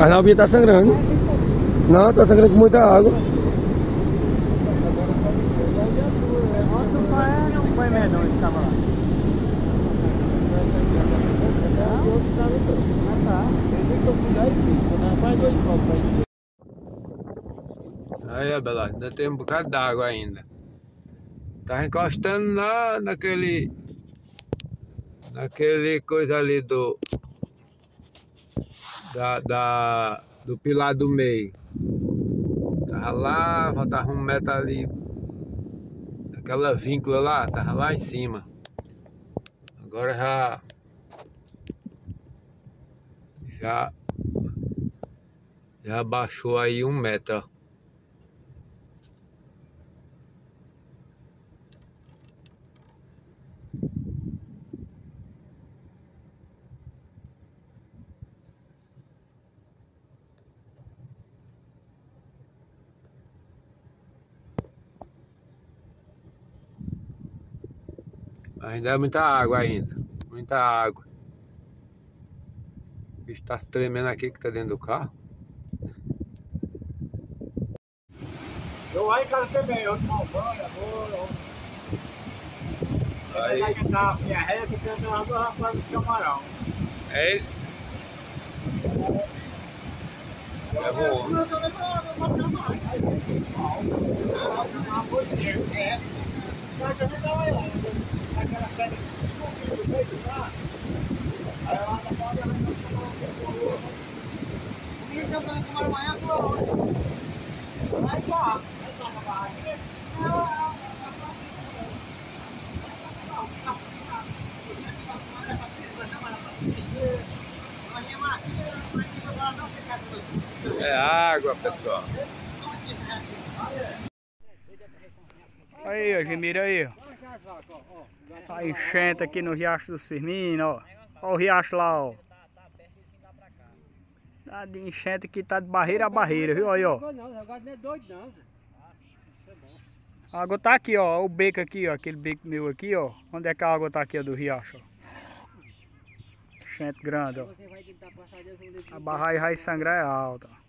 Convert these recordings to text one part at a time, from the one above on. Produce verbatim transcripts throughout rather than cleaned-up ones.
Mas a albinha tá sangrando. Não, tá sangrando com muita água. Não foi menor que tava lá. Aí, Bela, ainda tem um bocado d'água ainda. Tá encostando na, naquele... Naquele coisa ali do... Da, da, do pilar do meio. Tava lá, faltava um metro ali. Aquela víncula lá, tava lá em cima. Agora já... Já... Já baixou aí um metro, ó. Ainda é muita água ainda. Muita água. O bicho tá se tremendo aqui que tá dentro do carro. Eu aí, cara, também, eu tomo banho agora. Aí. Aí que tá a minha reta, que tem uma duas rapazes de camarão. É. É bom. Aquela pedra que meio do carro. Aí ela tá falando. Isso eu vou tomar amanhã por onde? Vai cá. Vai cá na barraquinha. É água, pessoal. Aí, ó, Gemira aí, ó. A enchente aqui no Riacho dos Firminos, ó. Ó o riacho lá, ó. Tá de enchente que tá de barreira a barreira, viu? Aí, ó. A água tá aqui, ó. O beco aqui, ó. Aquele beco meu aqui, ó. Onde é que a água tá aqui, ó, do riacho, ó. Enchente grande, ó. A barragem vai sangrar é alta, ó.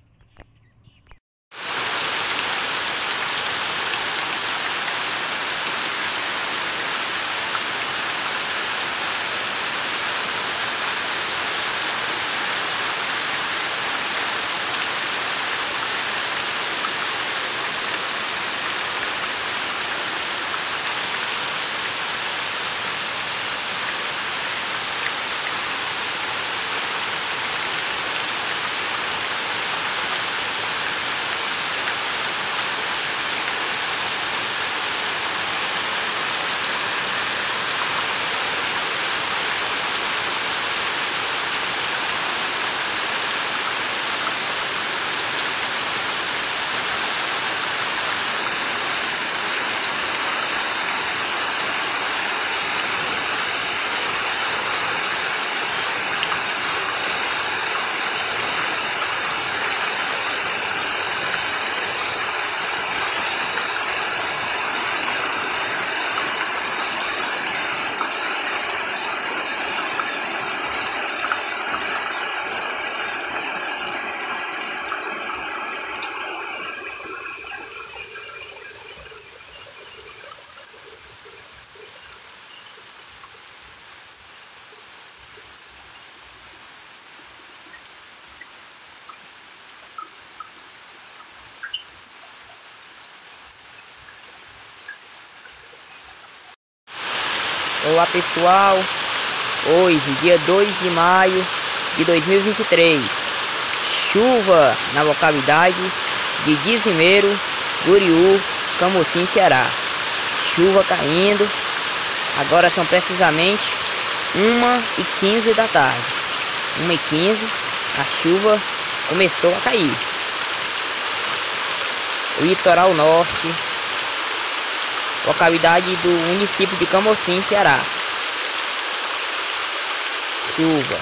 Olá pessoal, hoje dia dois de maio de dois mil e vinte e três, chuva na localidade de Dizimeiro, Guriú, Camocim, Ceará. Chuva caindo, agora são precisamente uma e quinze da tarde, uma e quinze, a chuva começou a cair. Litoral Norte, localidade do município de Camocim, Ceará. Chuva.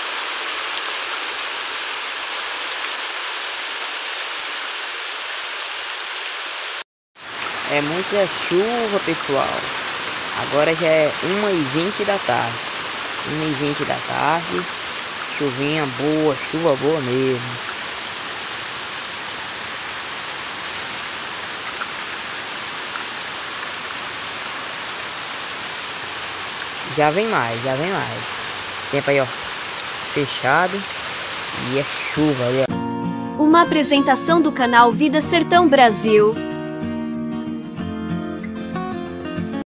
É muita chuva, pessoal. Agora já é uma e vinte da tarde. uma e vinte da tarde. Chuvinha boa, chuva boa mesmo. Já vem mais, já vem mais. Tempo aí, ó. Fechado. E é chuva, olha. Uma apresentação do canal Vida Sertão Brasil.